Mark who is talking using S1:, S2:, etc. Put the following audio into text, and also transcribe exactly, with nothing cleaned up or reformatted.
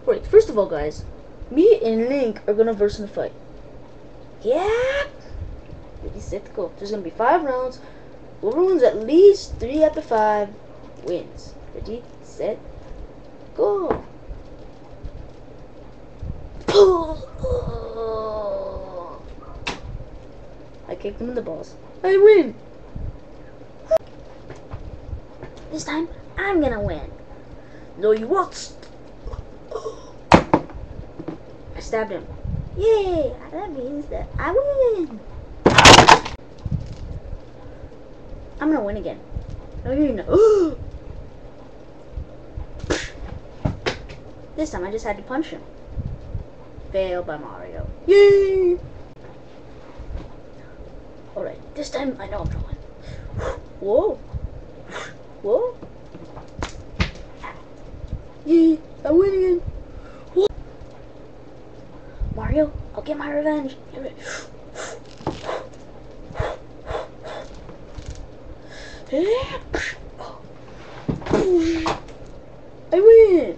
S1: Alright, first of all, guys, me and Link are gonna verse in a fight. Yeah! Ready, set, go. There's gonna be five rounds. Whoever wins at least three out of five wins. Ready, set, go. I kicked him in the balls. I win! This time, I'm gonna win. No, you won't. I stabbed him. Yay! That means that I win. I'm gonna win again. No, you know. This time I just had to punch him. Failed by Mario. Yay! Alright, this time I know I'm gonna win. Whoa! Whoa! Yay! I win again! Whoa. Mario, I'll get my revenge. I win!